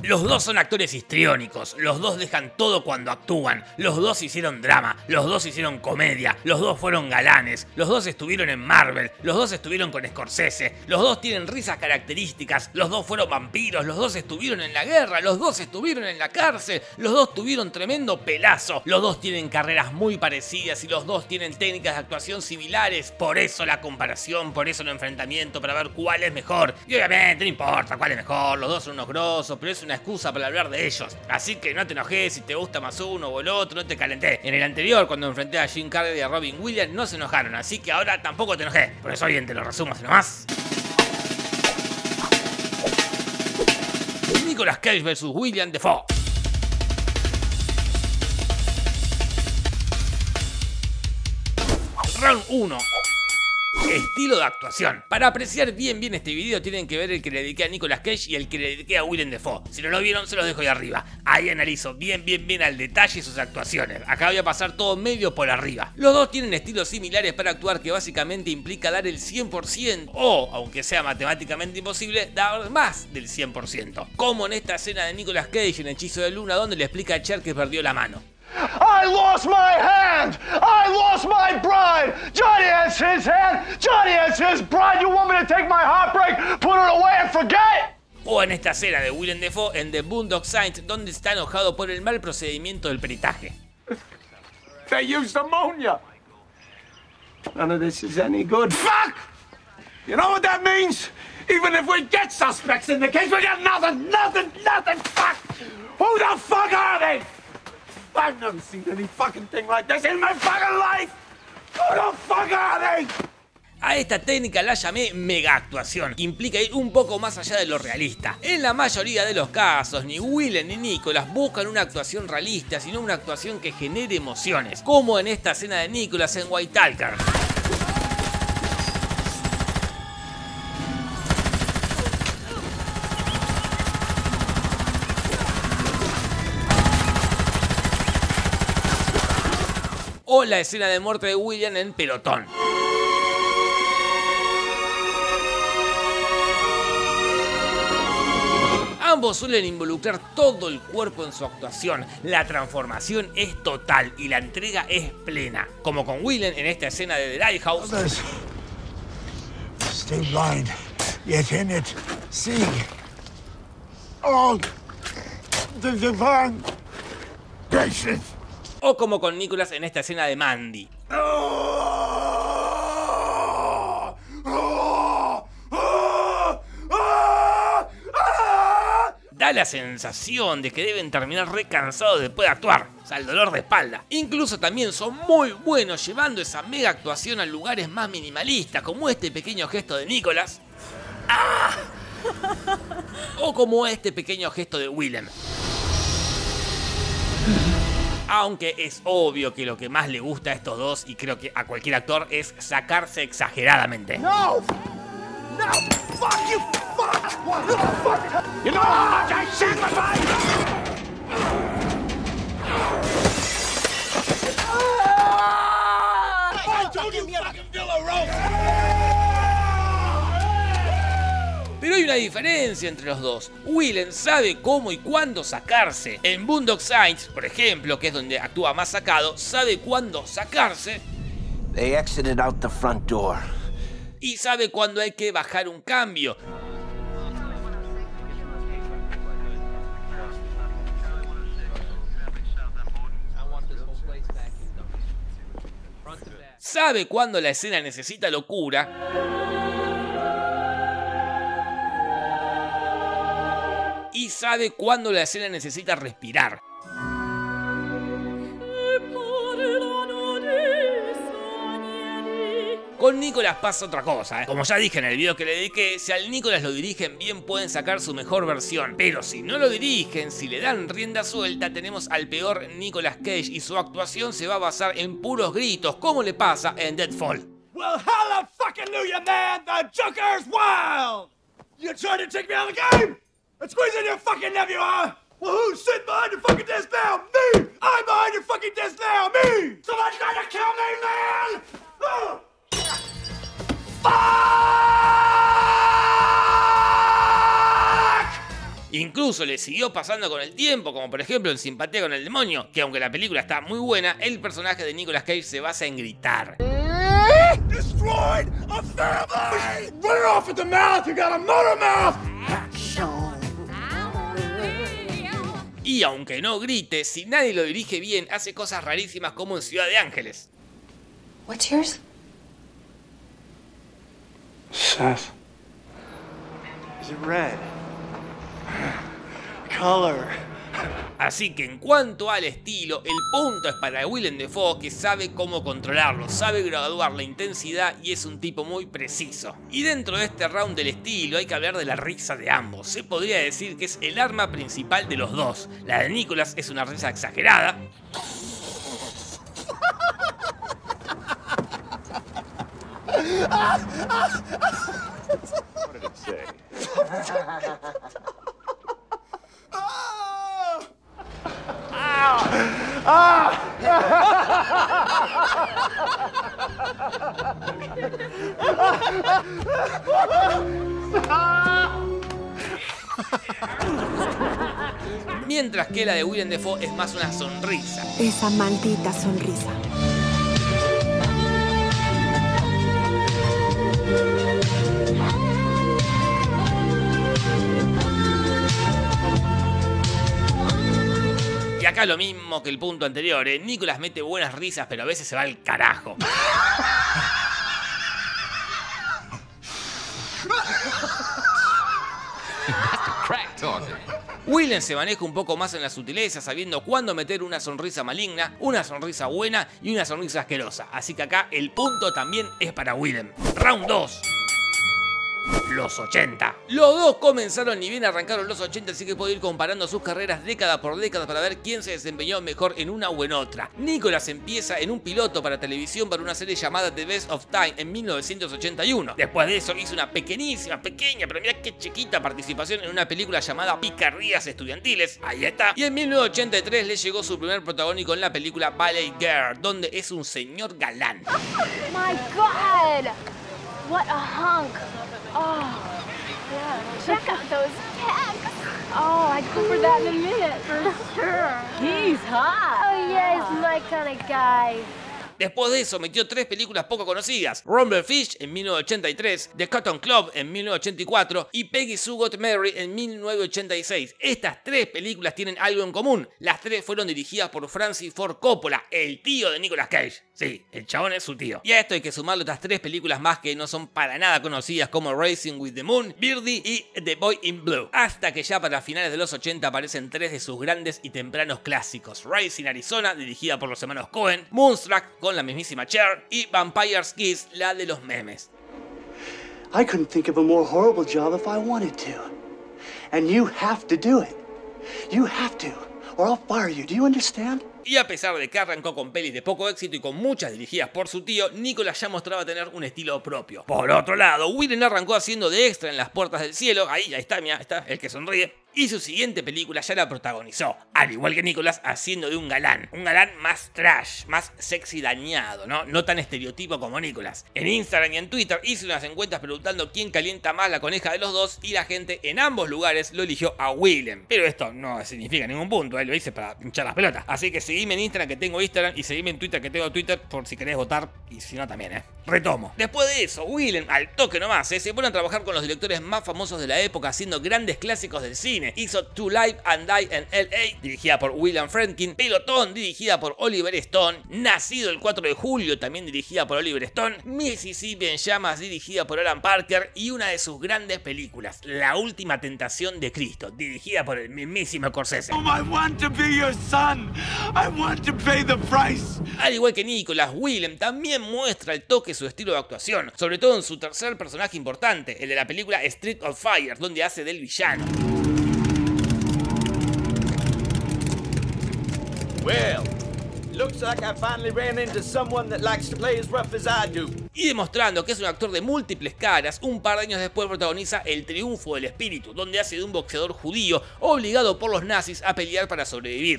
Los dos son actores histriónicos, los dos dejan todo cuando actúan, los dos hicieron drama, los dos hicieron comedia, los dos fueron galanes, los dos estuvieron en Marvel, los dos estuvieron con Scorsese, los dos tienen risas características, los dos fueron vampiros, los dos estuvieron en la guerra, los dos estuvieron en la cárcel, los dos tuvieron tremendo pelazo, los dos tienen carreras muy parecidas y los dos tienen técnicas de actuación similares, por eso la comparación, por eso el enfrentamiento para ver cuál es mejor. Y obviamente no importa cuál es mejor, los dos son unos grosos, pero es una excusa para hablar de ellos. Así que no te enojes si te gusta más uno o el otro, no te calenté. En el anterior, cuando enfrenté a Jim Carrey y a Robin Williams, no se enojaron, así que ahora tampoco te enojé. Por eso bien te lo resumo así nomás. Nicolas Cage vs. William Dafoe. Round 1. Estilo de actuación. Para apreciar bien este video tienen que ver el que le dediqué a Nicolas Cage y el que le dediqué a Willem Dafoe. Si no lo vieron se los dejo ahí arriba. Ahí analizo bien al detalle sus actuaciones. Acá voy a pasar todo medio por arriba. Los dos tienen estilos similares para actuar que básicamente implica dar el 100% o, aunque sea matemáticamente imposible, dar más del 100%. Como en esta escena de Nicolas Cage en Hechizo de Luna donde le explica a Cher que perdió la mano. I lost my hand! I lost my bride! Johnny has his hand! Johnny has his bride! You want me to take my heartbreak, put it away and forget? O en esta escena de Willem Dafoe en The Boondock Saints donde está enojado por el mal procedimiento del peritaje. They used ammonia! None of this is any good. Fuck! You know what that means? Even if we get suspects in the case, we got nothing! Fuck! Who the fuck are they? I've never seen any fucking thing like this in my fucking life! Who the fuck are they? A esta técnica la llamé mega actuación, que implica ir un poco más allá de lo realista. En la mayoría de los casos, ni Willem ni Nicolas buscan una actuación realista, sino una actuación que genere emociones, como en esta escena de Nicolas en White Talker. O la escena de muerte de William en Pelotón. Ambos suelen involucrar todo el cuerpo en su actuación, la transformación es total y la entrega es plena, como con Willem en esta escena de The Lighthouse. Stay blind, yet in it see all the divine graces. O como con Nicolas en esta escena de Mandy. Da la sensación de que deben terminar re cansados después de actuar, o sea, el dolor de espalda. Incluso también son muy buenos llevando esa mega actuación a lugares más minimalistas, como este pequeño gesto de Nicolas. ¡Ah! O como este pequeño gesto de Willem. Aunque es obvio que lo que más le gusta a estos dos, y creo que a cualquier actor, es sacarse exageradamente. No! No! Fuck you! Fuck! What the fuck? You know how much I sacrificed? I told you fucking Villa Rose! Pero hay una diferencia entre los dos. Willem sabe cómo y cuándo sacarse. En Boondock Saints, por ejemplo, que es donde actúa más sacado, sabe cuándo sacarse. They exited out the front door. Y sabe cuándo hay que bajar un cambio. Sabe cuándo la escena necesita locura. Y sabe cuándo la escena necesita respirar. Con Nicolas pasa otra cosa, Como ya dije en el video que le dediqué, si al Nicolas lo dirigen bien pueden sacar su mejor versión. Pero si no lo dirigen, si le dan rienda suelta, tenemos al peor Nicolas Cage y su actuación se va a basar en puros gritos, como le pasa en Deadfall. Well, hallelujah, man! The Joker's wild! You trying to take me out of the game? And squeeze in your fucking nephew, huh? Well, who's sitting behind your fucking desk now? Me! I'm behind your fucking desk now! Me! Someone's trying to kill me, man! Oh. Fuck! Incluso Incluso le siguió pasando con el tiempo, como por ejemplo en Simpatía con el Demonio, que aunque la película está muy buena, el personaje de Nicolas Cage se basa en gritar. Destroyed a family! Run it off at the mouth! You got a motor mouth! Y aunque no grite, si nadie lo dirige bien, hace cosas rarísimas como en Ciudad de Ángeles. What's yours? Seth. Is it red? Color. Así que en cuanto al estilo, el punto es para Willem Dafoe, que sabe cómo controlarlo, sabe graduar la intensidad y es un tipo muy preciso. Y dentro de este round del estilo hay que hablar de la risa de ambos. Se podría decir que es el arma principal de los dos. La de Nicolas es una risa exagerada. What did it say? Mientras que la de Willem Dafoe es más una sonrisa. Esa maldita sonrisa. Y acá lo mismo que el punto anterior, ¿eh? Nicolas mete buenas risas, pero a veces se va al carajo. Willem se maneja un poco más en la sutileza, sabiendo cuándo meter una sonrisa maligna, una sonrisa buena y una sonrisa asquerosa. Así que acá el punto también es para Willem. Round 2. Los 80. Los dos comenzaron ni bien arrancaron los 80, así que puedo ir comparando sus carreras década por década para ver quién se desempeñó mejor en una o en otra. Nicolas empieza en un piloto para televisión para una serie llamada The Best of Time en 1981. Después de eso hizo una pequeña, pero mira qué chiquita participación en una película llamada Picardías Estudiantiles. Ahí está. Y en 1983 le llegó su primer protagónico en la película Ballet Girl, donde es un señor galán. My God! What a hunk! Oh, yeah. Check out those pecs. Oh, I'd go for that in a minute, for sure. He's hot. Oh, yeah, he's my kind of guy. Después de eso metió 3 películas poco conocidas: Rumblefish en 1983, The Cotton Club en 1984 y Peggy Sue Got Married en 1986. Estas 3 películas tienen algo en común. Las 3 fueron dirigidas por Francis Ford Coppola, el tío de Nicolas Cage. Sí, el chabón es su tío. Y a esto hay que sumarle otras 3 películas más que no son para nada conocidas, como Racing with the Moon, Birdie y The Boy in Blue. Hasta que ya para finales de los 80 aparecen 3 de sus grandes y tempranos clásicos: Racing Arizona, dirigida por los hermanos Coen, Moonstruck con la mismísima Cher y Vampire's Kiss, la de los memes. I couldn't think of a more horrible job if I wanted to. And you have to do it. You have to, or I'll fire you. Do you understand? Y a pesar de que arrancó con pelis de poco éxito y con muchas dirigidas por su tío, Nicolas ya mostraba tener un estilo propio. Por otro lado, Willem arrancó haciendo de extra en Las Puertas del Cielo. Ahí está, mira, está el que sonríe. Y su siguiente película ya la protagonizó, al igual que Nicolas, haciendo de un galán más trash, más sexy dañado, no tan estereotipo como Nicolas. En Instagram y en Twitter hice unas encuestas preguntando quién calienta más la coneja de los dos y la gente en ambos lugares lo eligió a Willem. Pero esto no significa ningún punto, lo hice para hinchar las pelotas. Así que seguime en Instagram que tengo Instagram y seguime en Twitter que tengo Twitter por si querés votar y si no también, Retomo. Después de eso, Willem, al toque nomás, se pone a trabajar con los directores más famosos de la época haciendo grandes clásicos del cine. Hizo To Live and Die en L.A., dirigida por William Friedkin, Pelotón, dirigida por Oliver Stone, Nacido el 4 de julio, también dirigida por Oliver Stone, Mississippi en llamas, dirigida por Alan Parker, y una de sus grandes películas, La última tentación de Cristo, dirigida por el mismísimo Scorsese. I want to be your son. I want to pay the price. Al igual que Nicolas, Willem también muestra al toque su estilo de actuación, sobre todo en su tercer personaje importante, el de la película Street of Fire, donde hace del villano. Well, looks like I finally ran into someone that likes to play as rough as I do. Y demostrando que es un actor de múltiples caras, un par de años después protagoniza El triunfo del espíritu, donde hace de un boxeador judío obligado por los nazis a pelear para sobrevivir.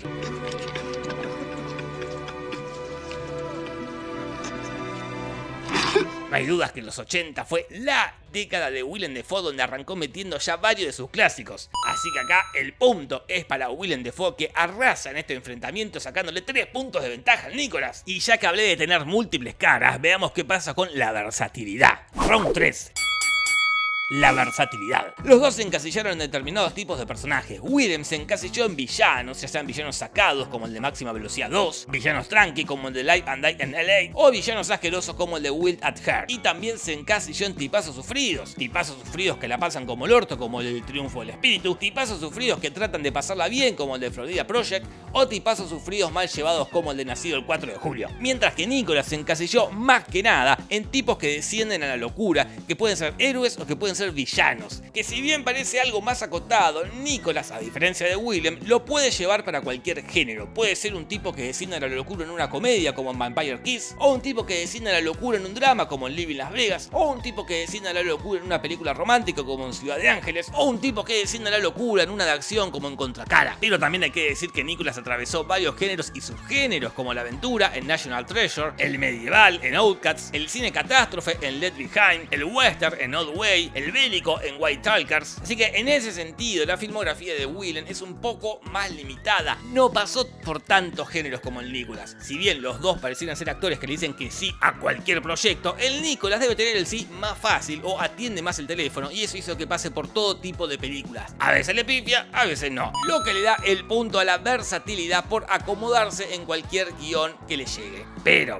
No hay dudas que los 80 fue la década de Willem Dafoe, donde arrancó metiendo ya varios de sus clásicos. Así que acá el punto es para Willem Dafoe, que arrasa en este enfrentamiento sacándole 3 puntos de ventaja al Nicolas. Y ya que hablé de tener múltiples caras, veamos qué pasa con la versatilidad. Round 3. La versatilidad. Los dos se encasillaron en determinados tipos de personajes. Willem se encasilló en villanos, ya sean villanos sacados como el de Máxima Velocidad 2, villanos tranqui como el de Live and Die en LA, o villanos asquerosos como el de Wild at Heart. Y también se encasilló en tipazos sufridos que la pasan como el orto, como el del Triunfo del Espíritu, tipazos sufridos que tratan de pasarla bien como el de Florida Project, o tipazos sufridos mal llevados como el de Nacido el 4 de julio. Mientras que Nicolas se encasilló más que nada en tipos que descienden a la locura, que pueden ser héroes o que pueden ser villanos, que si bien parece algo más acotado, Nicolas, a diferencia de Willem, lo puede llevar para cualquier género. Puede ser un tipo que desciende a la locura en una comedia como en Vampire Kiss, o un tipo que desciende a la locura en un drama como en Living Las Vegas, o un tipo que desciende a la locura en una película romántica como en Ciudad de Ángeles, o un tipo que desciende a la locura en una de acción como en Contracara. Pero también hay que decir que Nicolas atravesó varios géneros y subgéneros, como la aventura en National Treasure, el medieval en Outcast, el cine catástrofe en Left Behind, el western en Old Way, el bélico en White Talkers. Así que en ese sentido la filmografía de Willem es un poco más limitada, no pasó por tantos géneros como el Nicolas. Si bien los dos parecieran ser actores que le dicen que sí a cualquier proyecto, el Nicolas debe tener el sí más fácil o atiende más el teléfono, y eso hizo que pase por todo tipo de películas. A veces le pifia, a veces no, lo que le da el punto a la versatilidad por acomodarse en cualquier guión que le llegue. Pero,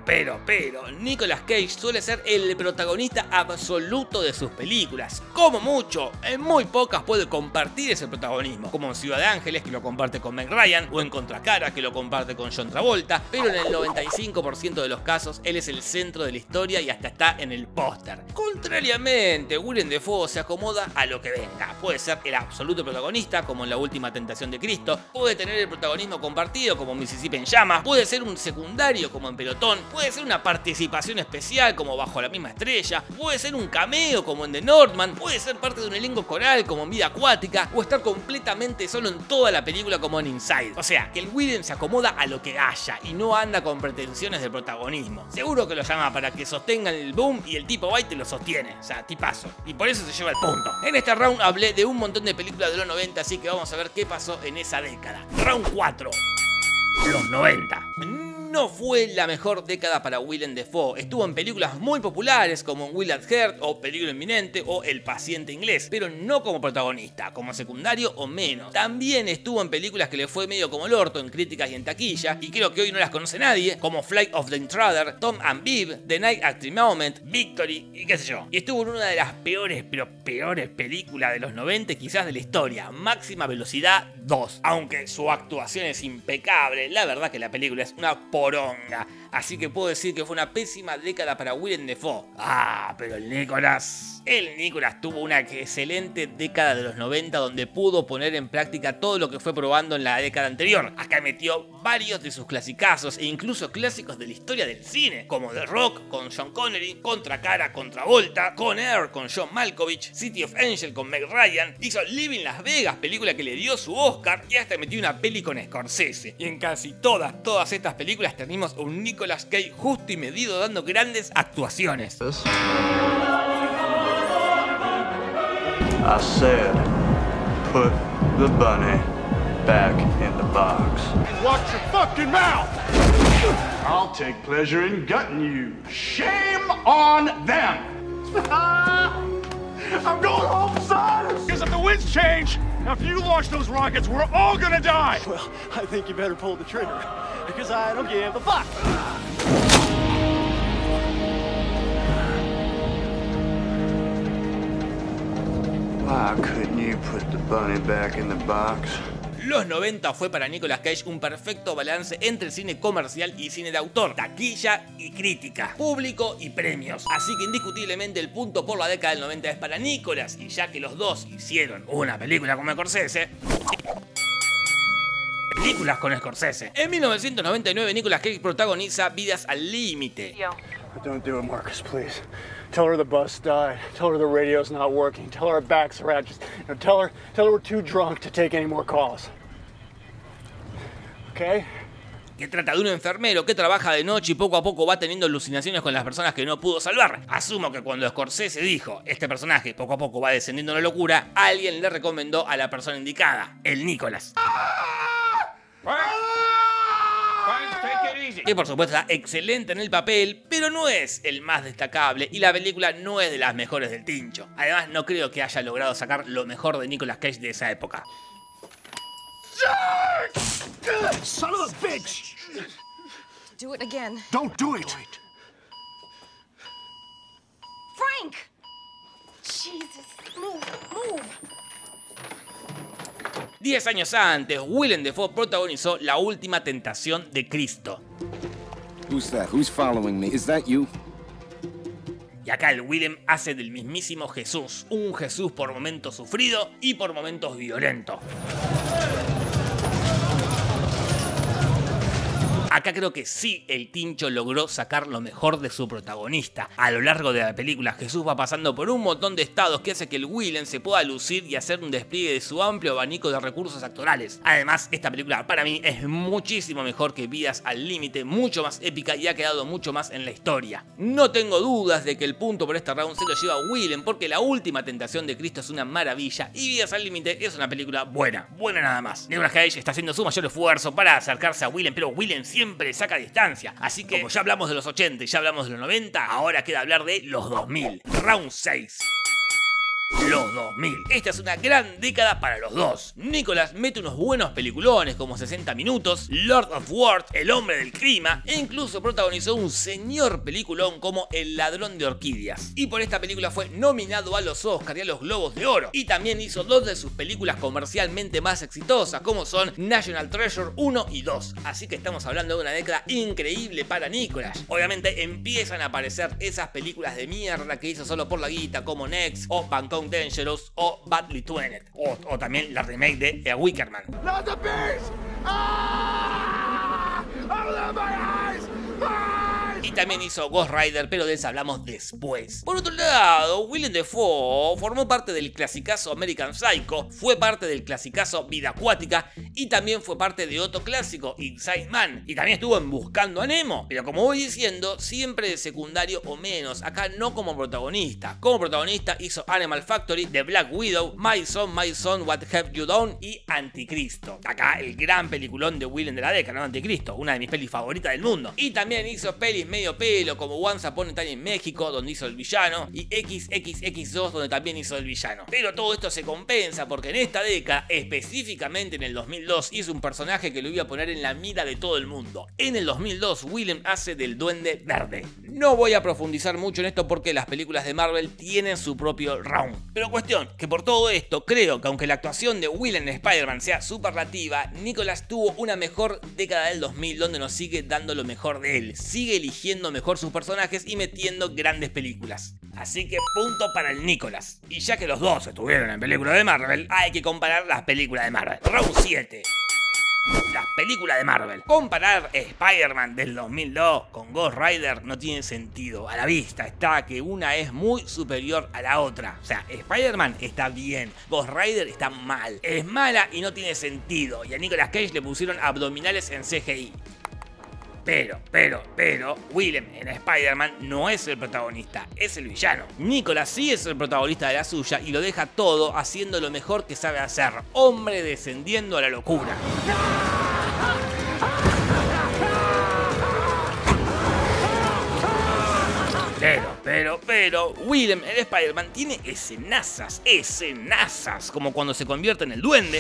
Nicolas Cage suele ser el protagonista absoluto de sus películas. Como mucho, en muy pocas puede compartir ese protagonismo, como en Ciudad de Ángeles, que lo comparte con Meg Ryan, o en Contracara, que lo comparte con John Travolta, pero en el 95% de los casos él es el centro de la historia y hasta está en el póster. Contrariamente, Willem Dafoe se acomoda a lo que venga. Puede ser el absoluto protagonista, como en La Última Tentación de Cristo, puede tener el protagonismo compartido, como Mississippi en Llamas, puede ser un secundario, como en Pelotón, puede ser una participación especial, como Bajo la Misma Estrella, puede ser un cameo, como en The Northman, puede ser parte de un elenco coral como en Vida Acuática, o estar completamente solo en toda la película como en Inside. O sea, que el Willem se acomoda a lo que haya y no anda con pretensiones de protagonismo. Seguro que lo llama para que sostengan el boom y el tipo va y te lo sostiene. O sea, tipazo. Y por eso se lleva el punto. En este round hablé de un montón de películas de los 90, así que vamos a ver qué pasó en esa década. Round 4. Los 90. No fue la mejor década para Willem Dafoe. Estuvo en películas muy populares como Wild at Heart o Peligro Inminente o El Paciente Inglés, pero no como protagonista, como secundario o menos. También estuvo en películas que le fue medio como el orto en críticas y en taquilla, y creo que hoy no las conoce nadie, como Flight of the Intruder, Tom and Viv, The Night at the Moment, Victory y qué sé yo. Y estuvo en una de las peores películas de los 90 quizás de la historia, Máxima Velocidad 2. Aunque su actuación es impecable, la verdad que la película es una poronga. Así que puedo decir que fue una pésima década para Willem Dafoe. Pero el Nicolas tuvo una excelente década de los 90 donde pudo poner en práctica todo lo que fue probando en la década anterior. Acá metió varios de sus clasicazos e incluso clásicos de la historia del cine, como The Rock con Sean Connery, Contracara con Travolta, Con Air con John Malkovich, City of Angels con Meg Ryan, hizo Living Las Vegas, película que le dio su Oscar, y hasta metió una peli con Scorsese. Y en casi todas estas películas tenemos un Nicolas Cage justo y medido dando grandes actuaciones. I said, put the bunny back in the box. Watch your fucking mouth! I'll take pleasure in gutting you. Shame on them! I'm going home, son! Because if the winds change, if you launch those rockets, we're all gonna die! Well, I think you better pull the trigger, because I don't give a fuck! Why couldn't you put the bunny back in the box? Los 90 fue para Nicolas Cage un perfecto balance entre cine comercial y cine de autor, taquilla y crítica, público y premios. Así que indiscutiblemente el punto por la década del 90 es para Nicolas, y ya que los dos hicieron una película con Scorsese... Películas con Scorsese. En 1999 Nicolas Cage protagoniza Vidas al Límite. Don't do it, Marcus, please. Tell her the bus died. Tell her the radio's not working. Tell her our backs are out. Just, tell her we're too drunk to take any more calls. Okay? que trata de un enfermero que trabaja de noche y poco a poco va teniendo alucinaciones con las personas que no pudo salvar. Asumo que cuando Scorsese dijo, este personaje poco a poco va descendiendo en la locura, alguien le recomendó a la persona indicada, el Nicolas. Que por supuesto está excelente en el papel, pero no es el más destacable y la película no es de las mejores del tincho. Además, no creo que haya logrado sacar lo mejor de Nicolas Cage de esa época. Son of a bitch! Do it again. Don't do it! Frank! Jesus, move. 10 años antes, Willem Dafoe protagonizó La Última Tentación de Cristo. Who's that? Who's following me? Is that you? Y acá el Willem hace del mismísimo Jesús, un Jesús por momentos sufrido y por momentos violento. Acá creo que sí el tincho logró sacar lo mejor de su protagonista. A lo largo de la película Jesús va pasando por un montón de estados que hace que el Willem se pueda lucir y hacer un despliegue de su amplio abanico de recursos actorales. Además, esta película para mí es muchísimo mejor que Vidas al Límite, mucho más épica y ha quedado mucho más en la historia. No tengo dudas de que el punto por este round se lo lleva Willem porque La Última Tentación de Cristo es una maravilla y Vidas al Límite es una película buena nada más. Nicolas Cage está haciendo su mayor esfuerzo para acercarse a Willem, pero Willem siempre saca distancia. Así que, como ya hablamos de los 80 y ya hablamos de los 90, ahora queda hablar de los 2000. Round 6. Los 2000. Esta es una gran década para los dos. Nicolas mete unos buenos peliculones como 60 minutos, Lord of War, El Hombre del Clima, e incluso protagonizó un señor peliculón como El Ladrón de Orquídeas. Y por esta película fue nominado a los Oscar y a los Globos de Oro. Y también hizo dos de sus películas comercialmente más exitosas, como son National Treasure 1 y 2. Así que estamos hablando de una década increíble para Nicolas. Obviamente empiezan a aparecer esas películas de mierda que hizo solo por la guita, como Next o Bangkok Dangerous o Badly Twined, o también la remake de A Wicker Man. Not the beast! Ah! Open my eyes! Y también hizo Ghost Rider, pero de eso hablamos después. Por otro lado, Willem Dafoe formó parte del clasicazo American Psycho, fue parte del clasicazo Vida Acuática y también fue parte de otro clásico, Inside Man, y también estuvo en Buscando a Nemo, pero como voy diciendo, siempre de secundario o menos, acá no como protagonista. Como protagonista hizo Animal Factory, The Black Widow, My Son, What Have You Done y Anticristo. Acá el gran peliculón de Willem de la década, ¿no? Anticristo, una de mis pelis favoritas del mundo. Y también hizo pelis medio pelo como Once Upon a Time en México, donde hizo el villano, y XXX2, donde también hizo el villano. Pero todo esto se compensa porque en esta década, específicamente en el 2002, hizo un personaje que lo iba a poner en la mira de todo el mundo. En el 2002, Willem hace del Duende Verde. No voy a profundizar mucho en esto porque las películas de Marvel tienen su propio round. Pero cuestión, que por todo esto, creo que aunque la actuación de Willem en Spider-Man sea superlativa, Nicolas tuvo una mejor década del 2000 donde nos sigue dando lo mejor de él. Sigue eligiendo mejor sus personajes y metiendo grandes películas. Así que punto para el Nicolas. Y ya que los dos estuvieron en películas de Marvel, hay que comparar las películas de Marvel. Round 7. Las películas de Marvel. Comparar Spider-Man del 2002 con Ghost Rider no tiene sentido. A la vista está que una es muy superior a la otra. O sea, Spider-Man está bien, Ghost Rider está mal. Es mala y no tiene sentido. Y a Nicolas Cage le pusieron abdominales en CGI. Pero, Willem en Spider-Man no es el protagonista, es el villano. Nicolas sí es el protagonista de la suya y lo deja todo haciendo lo mejor que sabe hacer. Hombre descendiendo a la locura. Pero, Willem en Spider-Man tiene escenazas, como cuando se convierte en el duende.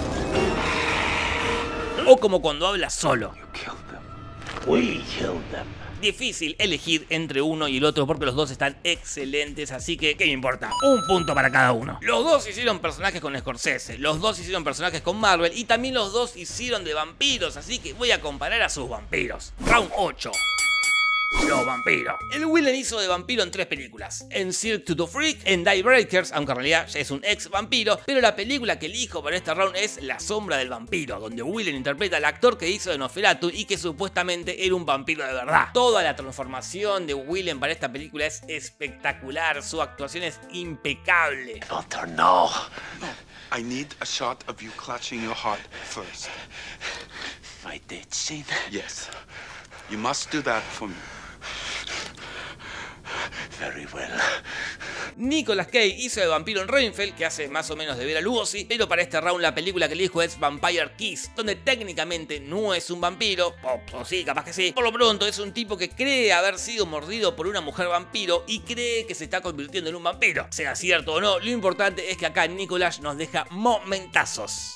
O como cuando habla solo. We killed them. Difícil elegir entre uno y el otro porque los dos están excelentes, así que ¿qué me importa? Un punto para cada uno. Los dos hicieron personajes con Scorsese, los dos hicieron personajes con Marvel y también los dos hicieron de vampiros, así que voy a comparar a sus vampiros. Round 8. Los vampiros. El Willem hizo de vampiro en 3 películas. En Cirque du Freak, en Die Breakers, aunque en realidad ya es un ex vampiro, pero la película que elijo para este round es La Sombra del Vampiro, donde Willem interpreta al actor que hizo de Nosferatu y que supuestamente era un vampiro de verdad. Toda la transformación de Willem para esta película es espectacular, su actuación es impecable. Doctor, no. I need a shot of you clutching your heart first. if I did see that? Yes. You must do that for me. Very well. Nicolas Cage hizo de vampiro en Renfield, que hace más o menos de Bela Lugosi, pero para este round la película que elijo es Vampire Kiss, donde técnicamente no es un vampiro, o sí, capaz que sí. Por lo pronto es un tipo que cree haber sido mordido por una mujer vampiro y cree que se está convirtiendo en un vampiro. Sea cierto o no, lo importante es que acá Nicolas nos deja momentazos.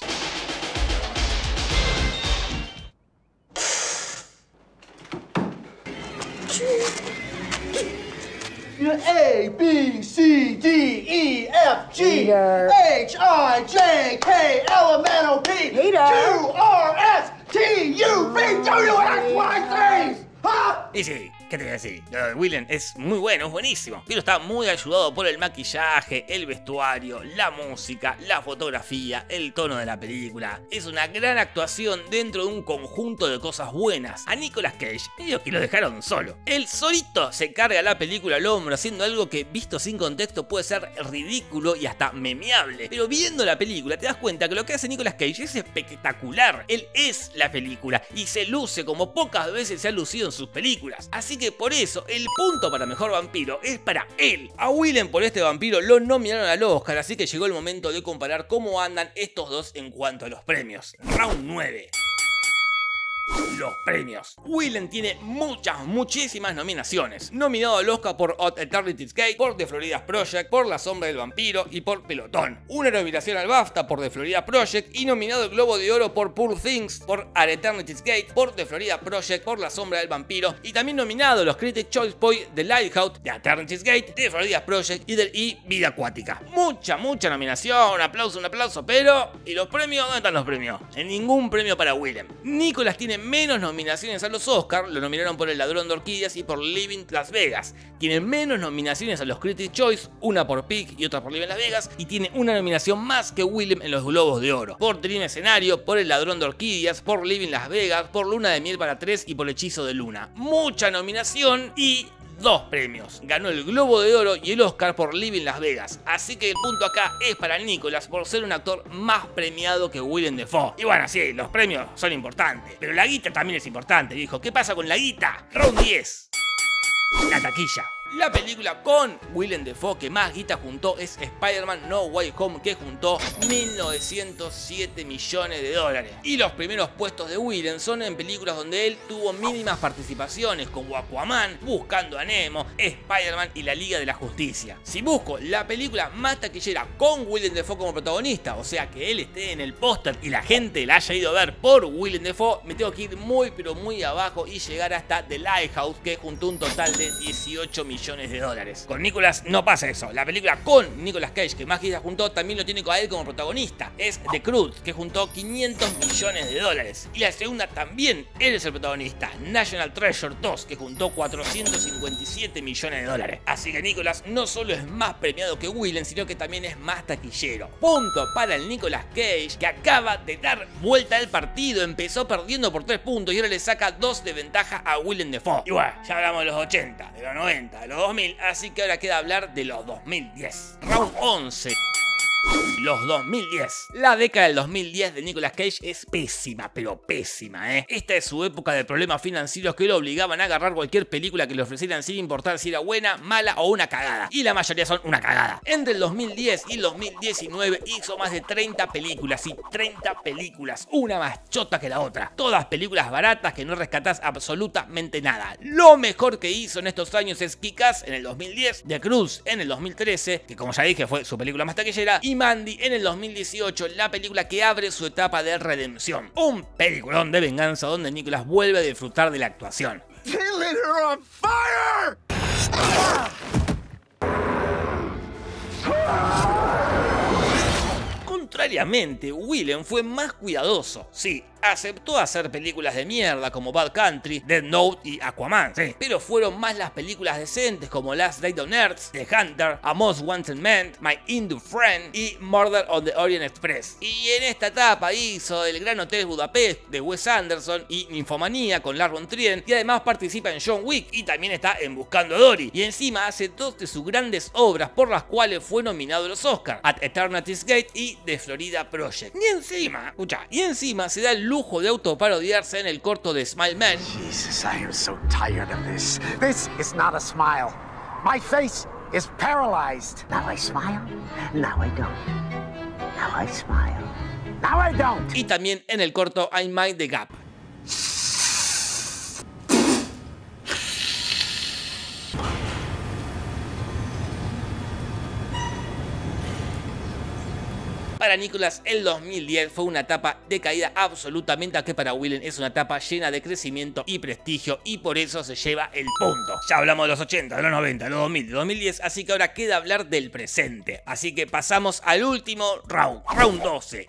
A, B, C, D, E, F, G, H, I, J, K, L, M, N, O, P, Q, R, S, T, U, V, W, X, Y, Z. ¡Ah! Y sí, ¿qué te voy a decir? Lo de Willem es muy bueno, es buenísimo, pero está muy ayudado por el maquillaje, el vestuario, la música, la fotografía, el tono de la película. Es una gran actuación dentro de un conjunto de cosas buenas. A Nicolas Cage, ellos que lo dejaron solo. Él solito se carga la película al hombro, haciendo algo que visto sin contexto puede ser ridículo y hasta memeable. Pero viendo la película te das cuenta que lo que hace Nicolas Cage es espectacular. Él es la película y se luce como pocas veces se ha lucido en sus películas. Así que por eso el punto para mejor vampiro es para él. A Willem por este vampiro lo nominaron al Oscar, así que llegó el momento de comparar cómo andan estos dos en cuanto a los premios. Round 9. Los premios. Willem tiene muchísimas nominaciones. Nominado al Oscar por At Eternity's Gate, por The Florida Project, por La Sombra del Vampiro y por Pelotón. Una nominación al BAFTA por The Florida Project y nominado al Globo de Oro por Poor Things, por At Eternity's Gate, por The Florida Project, por La Sombra del Vampiro y también nominado a los Critics' Choice Point de Lighthouse, de Eternity's Gate, The Florida Project y Vida Acuática. Mucha nominación, un aplauso, pero ¿y los premios? ¿Dónde están los premios? En ningún premio para Willem. Nicolas tiene menos nominaciones a los Oscars, lo nominaron por El Ladrón de Orquídeas y por Living Las Vegas. Tiene menos nominaciones a los Critics' Choice, una por Pig y otra por Living Las Vegas, y tiene una nominación más que Willem en los Globos de Oro. Por Dream Escenario, por El Ladrón de Orquídeas, por Living Las Vegas, por Luna de Miel para 3 y por Hechizo de Luna. Mucha nominación y 2 premios. Ganó el Globo de Oro y el Oscar por Living Las Vegas. Así que el punto acá es para Nicolas por ser un actor más premiado que Willem Dafoe. Y bueno, sí, los premios son importantes, pero la guita también es importante, viejo. ¿Qué pasa con la guita? Round 10. La taquilla. La película con Willem Dafoe que más guita juntó es Spider-Man No Way Home, que juntó 1.907 millones de dólares. Y los primeros puestos de Willem son en películas donde él tuvo mínimas participaciones, como Aquaman, Buscando a Nemo, Spider-Man y La Liga de la Justicia. Si busco la película más taquillera con Willem Dafoe como protagonista, o sea que él esté en el póster y la gente la haya ido a ver por Willem Dafoe, me tengo que ir muy pero muy abajo y llegar hasta The Lighthouse, que juntó un total de 18 millones de dólares. Con Nicolas no pasa eso. La película con Nicolas Cage que más guita juntó también lo tiene a él como protagonista. Es The Croods, que juntó 500 millones de dólares. Y la segunda también él es el protagonista, National Treasure 2, que juntó 457 millones de dólares. Así que Nicolas no solo es más premiado que Willem, sino que también es más taquillero. Punto para el Nicolas Cage, que acaba de dar vuelta al partido. Empezó perdiendo por 3 puntos y ahora le saca 2 de ventaja a Willem Dafoe. Y bueno, ya hablamos de los 80, de los 90, de los 2000, así que ahora queda hablar de los 2010. Round 11. Los 2010. La década del 2010 de Nicolas Cage es pésima, pero pésima, Esta es su época de problemas financieros que lo obligaban a agarrar cualquier película que le ofrecieran sin importar si era buena, mala o una cagada. Y la mayoría son una cagada. Entre el 2010 y el 2019 hizo más de 30 películas, y 30 películas, una más chota que la otra. Todas películas baratas que no rescatás absolutamente nada. Lo mejor que hizo en estos años es Kick-Ass en el 2010, The Croods en el 2013, que como ya dije fue su película más taquillera, y Mandy en el 2018, la película que abre su etapa de redención. Un peliculón de venganza donde Nicolas vuelve a disfrutar de la actuación. They lit her on fire! Contrariamente, Willem fue más cuidadoso. Sí, aceptó hacer películas de mierda como Bad Country, Death Note y Aquaman, sí, pero fueron más las películas decentes como Last Day on Earth, The Hunter, A Most Wanted Man, My Hindu Friend y Murder on the Orient Express. Y en esta etapa hizo El Gran Hotel Budapest de Wes Anderson y Ninfomanía con Lars von Trier, y además participa en John Wick y también está en Buscando a Dory. Y encima hace 2 de sus grandes obras por las cuales fue nominado a los Oscars, At Eternity's Gate y The Florida Project. Y encima se da el lujo de autoparodiarse en el corto de Smile Man. Jesus, I am so tired of this. This is not a smile. My face is paralyzed. Now I smile, now I don't. Now I smile, now I don't. Y también en el corto I Mind the Gap. Para Nicolas, el 2010 fue una etapa de caída absolutamente, que para Willem es una etapa llena de crecimiento y prestigio, y por eso se lleva el punto. Ya hablamos de los 80, de los 90, de los 2000, de 2010, así que ahora queda hablar del presente. Así que pasamos al último round 12.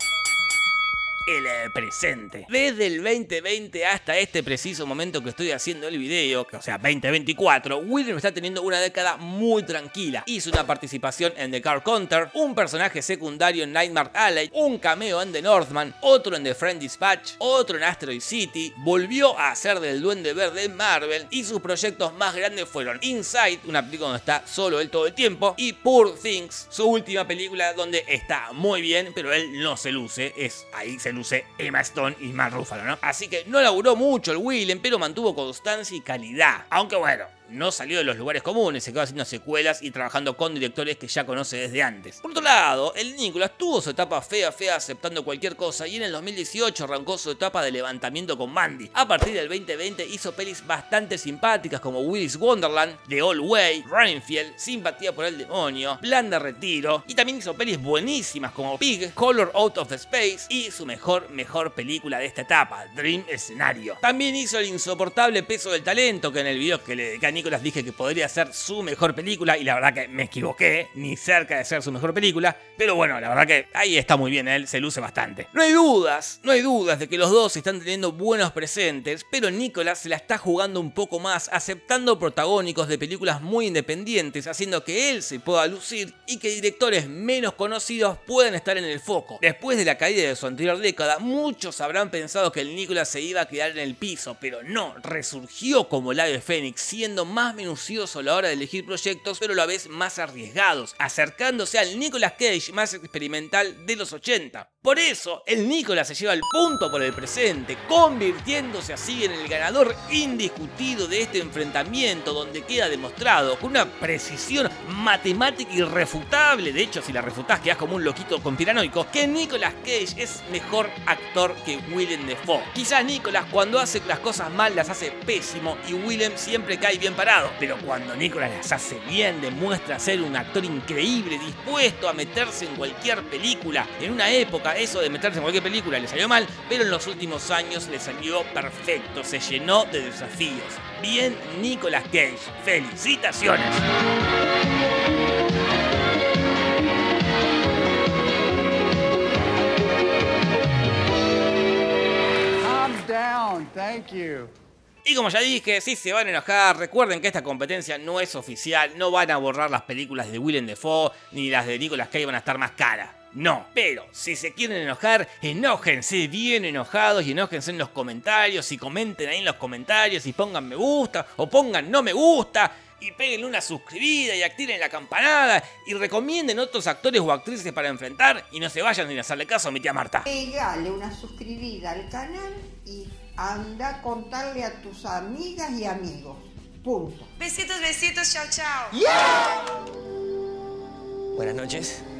El presente. Desde el 2020 hasta este preciso momento que estoy haciendo el video, o sea 2024, Willem está teniendo una década muy tranquila. Hizo una participación en The Card Counter, un personaje secundario en Nightmare Alley, un cameo en The Northman, otro en The Friend Dispatch, otro en Asteroid City, volvió a hacer del Duende Verde en Marvel, y sus proyectos más grandes fueron Inside, una película donde está solo él todo el tiempo, y Poor Things, su última película donde está muy bien, pero él no se luce, ahí se luce Emma Stone y Mark Ruffalo, ¿no? Así que no laburó mucho el Willem, pero mantuvo constancia y calidad. Aunque bueno, no salió de los lugares comunes, se quedó haciendo secuelas y trabajando con directores que ya conoce desde antes. Por otro lado, el Nicolas tuvo su etapa fea aceptando cualquier cosa, y en el 2018 arrancó su etapa de levantamiento con Mandy. A partir del 2020 hizo pelis bastante simpáticas como Willy's Wonderland, The Old Way, Rainfield, Simpatía por el Demonio, Plan de Retiro, y también hizo pelis buenísimas como Pig, Color Out of Space y su mejor película de esta etapa, Dream Escenario. También hizo El insoportable peso del talento, que en el video que le dediqué a Nicolas dije que podría ser su mejor película, y la verdad que me equivoqué, ni cerca de ser su mejor película, pero bueno, la verdad que ahí está muy bien, él se luce bastante. No hay dudas de que los dos están teniendo buenos presentes, pero Nicolas se la está jugando un poco más, aceptando protagónicos de películas muy independientes, haciendo que él se pueda lucir y que directores menos conocidos puedan estar en el foco. Después de la caída de su anterior década, muchos habrán pensado que el Nicolas se iba a quedar en el piso, pero no, resurgió como el ave fénix, siendo más minucioso a la hora de elegir proyectos, pero a la vez más arriesgados, acercándose al Nicolas Cage más experimental de los 80. Por eso, el Nicolas se lleva el punto por el presente, convirtiéndose así en el ganador indiscutido de este enfrentamiento, donde queda demostrado con una precisión matemática irrefutable, de hecho si la refutás quedás como un loquito conspiranoico, que Nicolas Cage es mejor actor que Willem Dafoe. Quizás Nicolas cuando hace las cosas mal las hace pésimo y Willem siempre cae bien parado, pero cuando Nicolas las hace bien demuestra ser un actor increíble, dispuesto a meterse en cualquier película. En una época eso de meterse en cualquier película le salió mal, pero en los últimos años le salió perfecto, se llenó de desafíos. Bien Nicolas Cage, felicitaciones. Calm down, thank you. Y como ya dije, si se van a enojar, recuerden que esta competencia no es oficial, no van a borrar las películas de Willem Dafoe, ni las de Nicolas Cage van a estar más caras. No, pero si se quieren enojar, enójense bien enojados y enójense en los comentarios y comenten ahí en los comentarios y pongan me gusta o pongan no me gusta y peguen una suscribida y activen la campanada y recomienden otros actores o actrices para enfrentar y no se vayan sin hacerle caso a mi tía Marta. Pegale una suscribida al canal y anda a contarle a tus amigas y amigos. Punto. Besitos, besitos, chao, chao. Yeah. Buenas noches.